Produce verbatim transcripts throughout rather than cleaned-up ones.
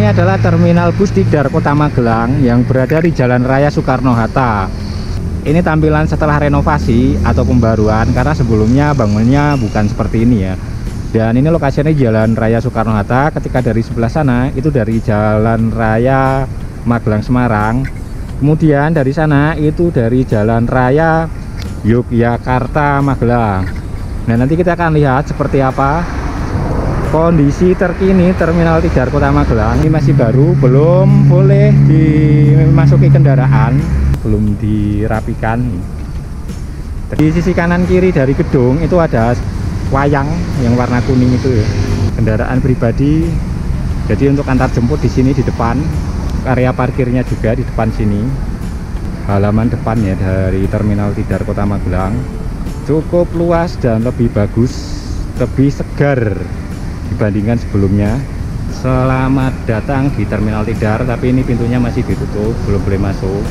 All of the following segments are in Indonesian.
ini adalah terminal bus Tidar Kota Magelang yang berada di Jalan Raya Soekarno-Hatta. Ini tampilan setelah renovasi atau pembaruan, karena sebelumnya bangunnya bukan seperti ini ya. Dan ini lokasinya Jalan Raya Soekarno-Hatta. Ketika dari sebelah sana itu dari Jalan Raya Magelang Semarang. Kemudian dari sana itu dari Jalan Raya Yogyakarta Magelang. Nah, nanti kita akan lihat seperti apa kondisi terkini Terminal Tidar Kota Magelang. Ini masih baru, belum boleh dimasuki kendaraan, belum dirapikan. Di sisi kanan kiri dari gedung itu ada wayang yang warna kuning itu ya, kendaraan pribadi. Jadi untuk antar jemput di sini di depan, area parkirnya juga di depan sini. Halaman depannya dari Terminal Tidar Kota Magelang cukup luas dan lebih bagus, lebih segar dibandingkan sebelumnya. Selamat datang di Terminal Tidar, tapi ini pintunya masih ditutup, belum boleh masuk.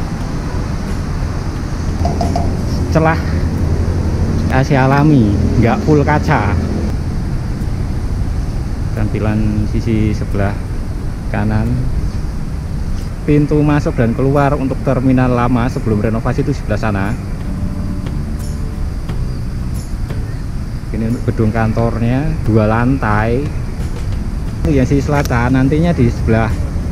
Celah A C alami, nggak full kaca. Tampilan sisi sebelah kanan, pintu masuk dan keluar untuk terminal lama sebelum renovasi itu sebelah sana. Ini untuk gedung kantornya, dua lantai. Yang sisi selatan nantinya di sebelah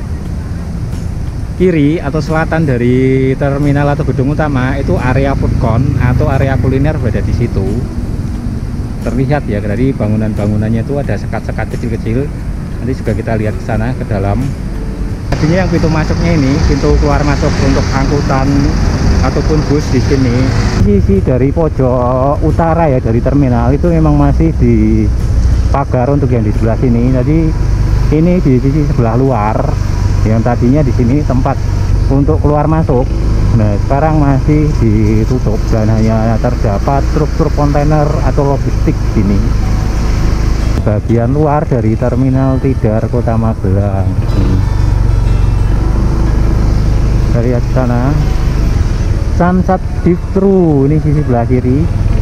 kiri atau selatan dari terminal atau gedung utama itu area food court atau area kuliner berada di situ. Terlihat ya dari bangunan-bangunannya itu ada sekat-sekat kecil-kecil. Nanti juga kita lihat ke sana ke dalam. Tadinya yang pintu masuknya ini, pintu keluar masuk untuk angkutan ataupun bus di sini. Sisi dari pojok utara ya dari terminal itu memang masih di pagar untuk yang di sebelah sini. Jadi ini di sisi sebelah luar yang tadinya di sini tempat untuk keluar masuk. Nah, sekarang masih ditutup dan hanya terdapat truk-truk kontainer atau logistik di sini. Bagian luar dari Terminal Tidar Kota Magelang. Dari sana Samsat Drive-thru ini sisi sebelah kiri.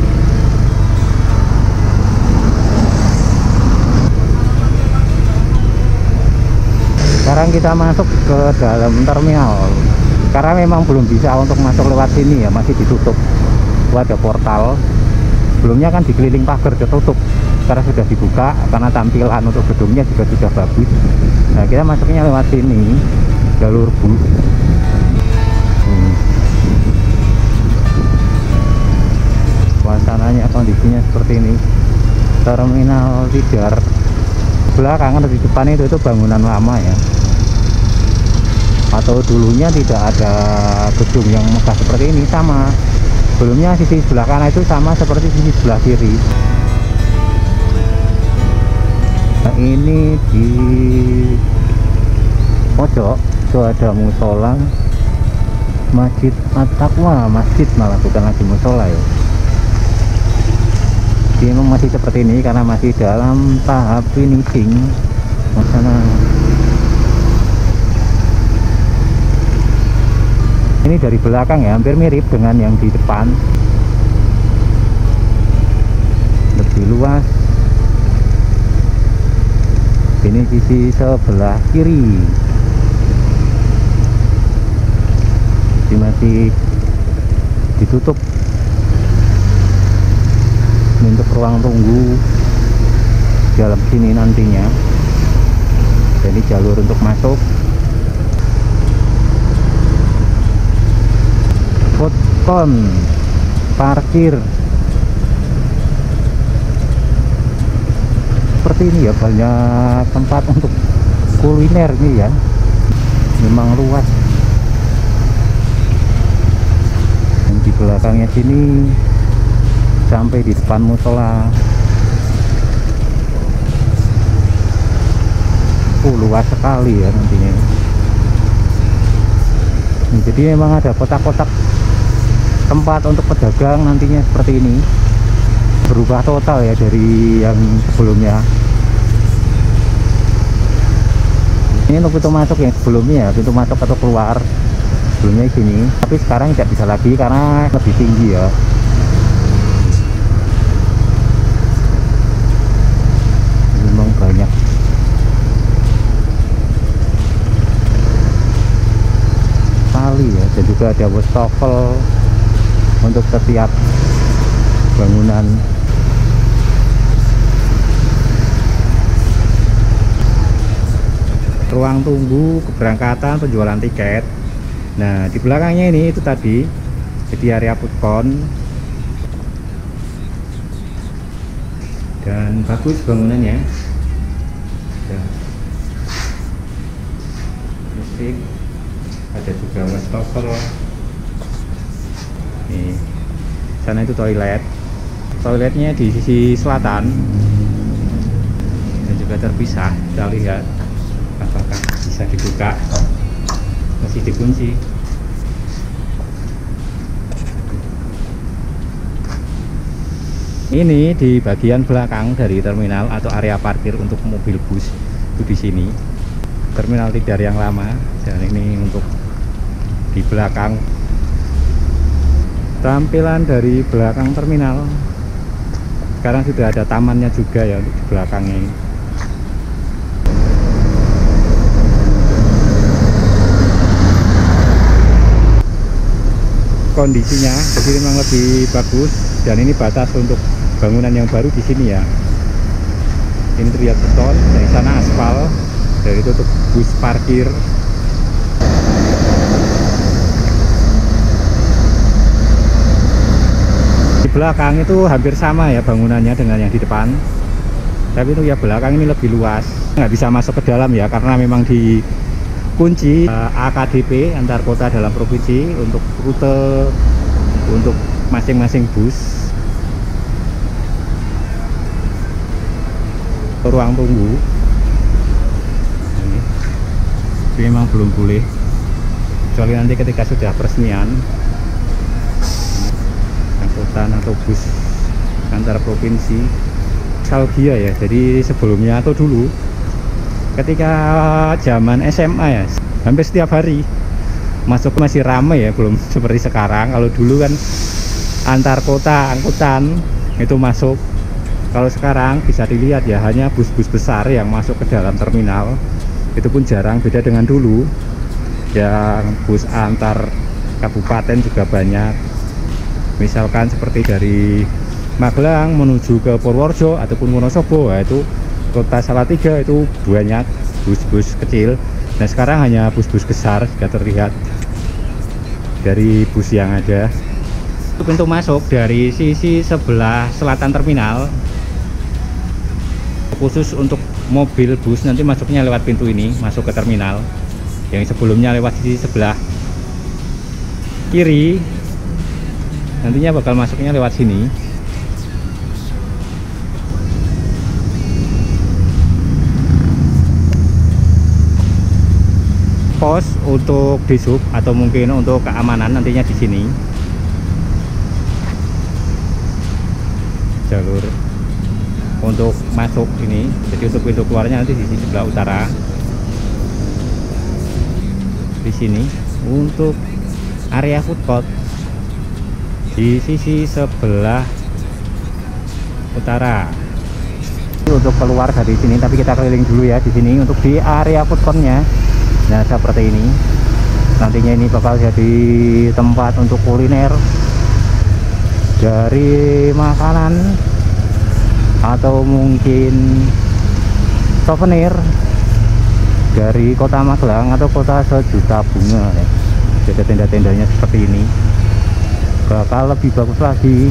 Sekarang kita masuk ke dalam terminal karena memang belum bisa untuk masuk lewat sini ya, masih ditutup. Itu ada portal, sebelumnya kan dikeliling pagar tertutup, sekarang sudah dibuka karena tampilan untuk gedungnya juga sudah bagus. Nah, kita masuknya lewat sini, jalur bus. Suasananya kondisinya seperti ini. Terminal Tidar belakangan di depan itu itu bangunan lama ya, atau dulunya tidak ada gedung yang megah seperti ini. Sama sebelumnya sisi sebelah kanan itu sama seperti sisi sebelah kiri. Nah, ini di pojok itu ada musola Masjid At-Taqwa, masjid malah bukan lagi musola ya. Ini memang masih seperti ini karena masih dalam tahap finishing. Sana. Ini dari belakang ya, hampir mirip dengan yang di depan. Lebih luas. Ini sisi sebelah kiri. Ini masih ditutup untuk ruang tunggu dalam sini nantinya. Jadi jalur untuk masuk. Food court, parkir seperti ini ya, banyak tempat untuk kuliner nih ya, memang luas. Dan di belakangnya sini sampai di depan musola. Uh, luas sekali ya nantinya. Jadi memang ada kotak-kotak tempat untuk pedagang nantinya seperti ini. Berubah total ya dari yang sebelumnya. Ini untuk pintu masuk yang sebelumnya, pintu masuk atau keluar sebelumnya di sini, tapi sekarang tidak bisa lagi karena lebih tinggi ya. Memang banyak juga ada wastafel untuk setiap bangunan. Ruang tunggu keberangkatan, penjualan tiket. Nah, di belakangnya ini itu tadi jadi area food court. Dan bagus bangunannya. Ya. Musik, ada juga wastafel. Nih, sana itu toilet. Toiletnya di sisi selatan dan juga terpisah. Kita lihat apakah bisa dibuka, masih dikunci. Ini di bagian belakang dari terminal atau area parkir untuk mobil bus itu di sini. Terminal Tidar yang lama, dan ini untuk di belakang. Tampilan dari belakang terminal. Sekarang sudah ada tamannya juga ya untuk di belakangnya ini. Kondisinya di sini memang lebih bagus, dan ini batas untuk bangunan yang baru di sini ya. Ini terlihat beton, dari sana aspal, dari itu untuk bus parkir. Di belakang itu hampir sama ya bangunannya dengan yang di depan, tapi itu ya belakang ini lebih luas, nggak bisa masuk ke dalam ya karena memang di kunci A K D P antar kota dalam provinsi untuk rute untuk masing-masing bus. Ruang tunggu ini, ini memang belum boleh, kecuali nanti ketika sudah peresmian angkutan atau bus antar provinsi. Nostalgia ya, jadi sebelumnya atau dulu ketika zaman S M A ya, hampir setiap hari masuk masih ramai ya, belum seperti sekarang. Kalau dulu kan antar kota angkutan itu masuk. Kalau sekarang bisa dilihat ya, hanya bus-bus besar yang masuk ke dalam terminal. Itu pun jarang, beda dengan dulu yang bus antar kabupaten juga banyak. Misalkan seperti dari Magelang menuju ke Purworejo ataupun Wonosobo, nah itu kota Salatiga itu banyak bus-bus kecil. Nah sekarang hanya bus-bus besar sudah terlihat dari bus yang ada. Pintu masuk dari sisi sebelah selatan terminal, khusus untuk mobil bus nanti masuknya lewat pintu ini, masuk ke terminal. Yang sebelumnya lewat sisi sebelah kiri, nantinya bakal masuknya lewat sini. Pos untuk disub atau mungkin untuk keamanan nantinya di sini. Jalur untuk masuk ini, jadi untuk pintu keluarnya nanti di sisi sebelah utara. Di sini untuk area food court di sisi sebelah utara. Untuk keluar dari sini, tapi kita keliling dulu ya di sini untuk di area food courtnya. Nah seperti ini, nantinya ini bakal jadi tempat untuk kuliner, dari makanan atau mungkin souvenir dari kota Magelang atau kota sejuta bunga ya. Jadi tenda-tendanya seperti ini, bakal lebih bagus lagi,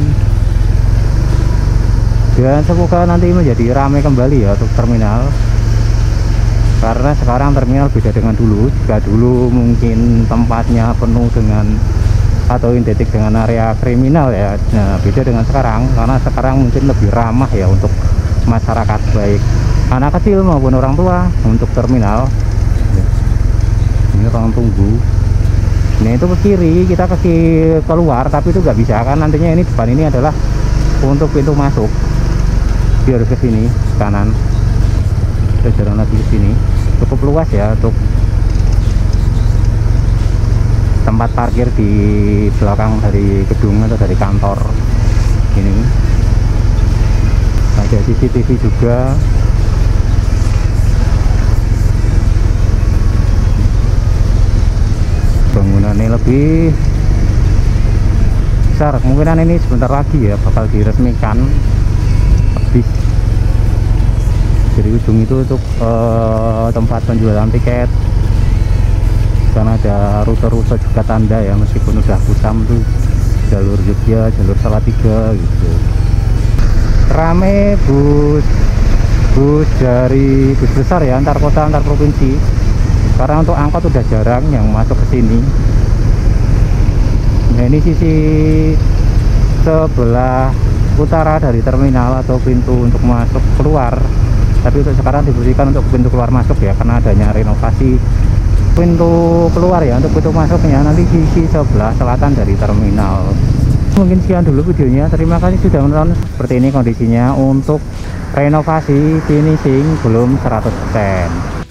dan semoga nanti menjadi ramai kembali ya untuk terminal. Karena sekarang terminal beda dengan dulu. Jika dulu mungkin tempatnya penuh dengan atau identik dengan area kriminal ya, nah beda dengan sekarang, karena sekarang mungkin lebih ramah ya untuk masyarakat, baik anak kecil maupun orang tua untuk terminal. Ini ruang tunggu. Nah itu ke kiri, kita ke kiri keluar, tapi itu nggak bisa kan, nantinya ini depan ini adalah untuk pintu masuk. Dia harus ke sini kanan. Kita jalan lagi ke sini, cukup luas ya untuk tempat parkir di belakang dari gedung atau dari kantor ini. Ada C C T V juga. Bangunannya lebih besar. Kemungkinan ini sebentar lagi ya bakal diresmikan habis. Dari ujung itu untuk eh, tempat penjualan tiket. Karena ada rute-rute juga tanda ya, meskipun udah kusam tuh jalur Jogja, jalur Salatiga gitu. Rame bus bus dari bus besar ya, antar kota antar provinsi. Karena untuk angkot udah jarang yang masuk ke sini. Nah ini sisi sebelah utara dari terminal atau pintu untuk masuk keluar. Tapi untuk sekarang dibersihkan untuk pintu keluar masuk ya, karena adanya renovasi pintu keluar ya. Untuk pintu masuknya nanti sisi sebelah selatan dari terminal. Mungkin sekian dulu videonya, terima kasih sudah menonton. Seperti ini kondisinya untuk renovasi finishing belum seratus persen.